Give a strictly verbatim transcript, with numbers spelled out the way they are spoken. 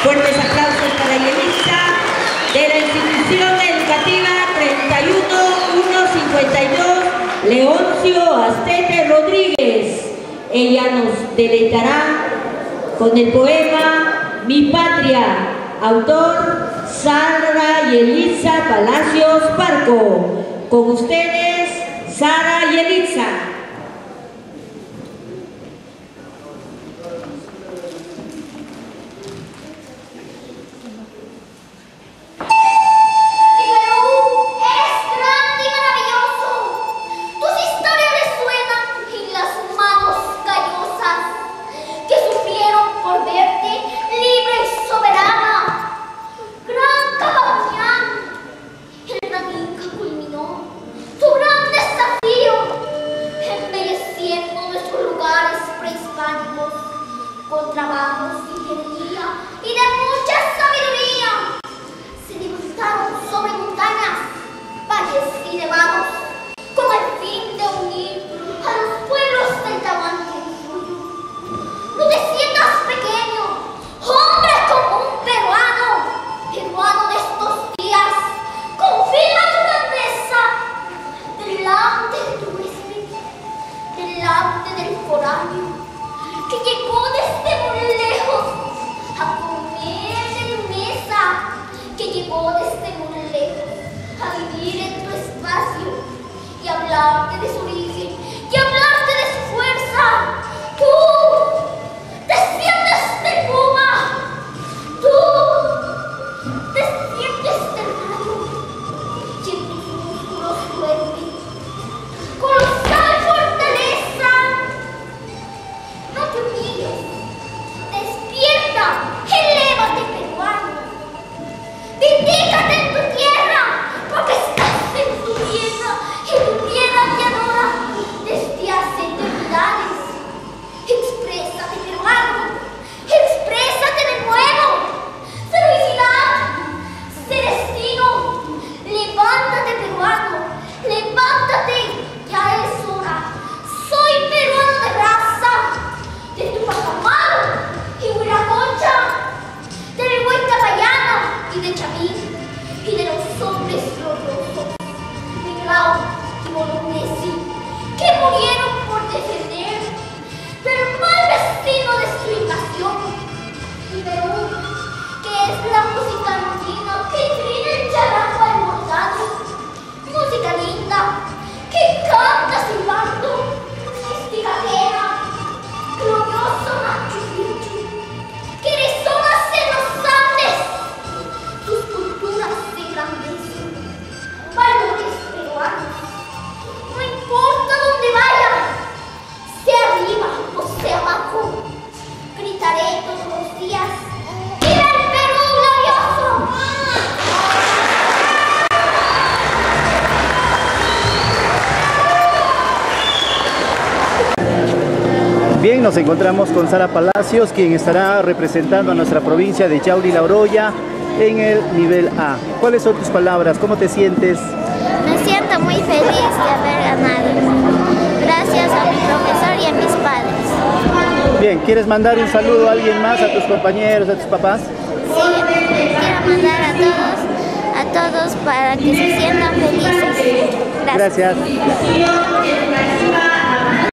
Fuertes aplausos para Yelitza, de la institución educativa treinta y uno mil ciento cincuenta y dos, Leoncio Astete Rodríguez. Ella nos deleitará con el poema Mi Patria, autor Sara Yelitza Palacios Parco. Con ustedes, Sara Yelitza. Con trabajos, ingeniería y de mucha sabiduría, se levantaron sobre montañas, valles y nevados, con el fin de unir a los pueblos del Tahuantinsuyo. No te sientas pequeño, hombre como un peruano, peruano de estos días, confirma tu grandeza delante de tu huésped, delante del foráneo que llegó desde muy lejos a comer en tu mesa, que llegó desde muy lejos a vivir en tu espacio y hablarte de su origen y hablarte de su fuerza. Tú desciendes de Puma, tú desciendes del rayo y en tus músculos duerme colosal fortaleza. No te humilles, despierta, elévate, peruano. Vindícate en tu tierra, porque estás en tu tierra y tu tierra te adora desde hace eternidades. Exprésate, peruano, exprésate de nuevo. Felicidad, Celestino, levántate, peruano, levántate, ya es hora. Soy peruano de raza, de Tupac y Huiracocha, del Huaycapayana y de Chavín, y de los hombres gloriosos, de Grau y Bolognesi, que murieron por defender del mal destino de su invasión. Y Perú, que es la música andina que inclina el charango al mortado, música linda, que canta silbando, esticadera, glorioso Machu Picchu, que resonas en los Andes, tus culturas se engrandecen, valores peruanos, no importa dónde vaya, sea arriba o sea abajo, gritaré todos los días, ¡viva el Perú glorioso! Bien, nos encontramos con Sara Palacios, quien estará representando a nuestra provincia de Yauli La Oroya en el nivel A. ¿Cuáles son tus palabras? ¿Cómo te sientes? Me siento muy feliz de haber ganado. Gracias a mi profesor y a mis padres. Bien, ¿quieres mandar un saludo a alguien más, a tus compañeros, a tus papás? Sí, quiero mandar a todos, a todos para que se sientan felices. Gracias. Gracias.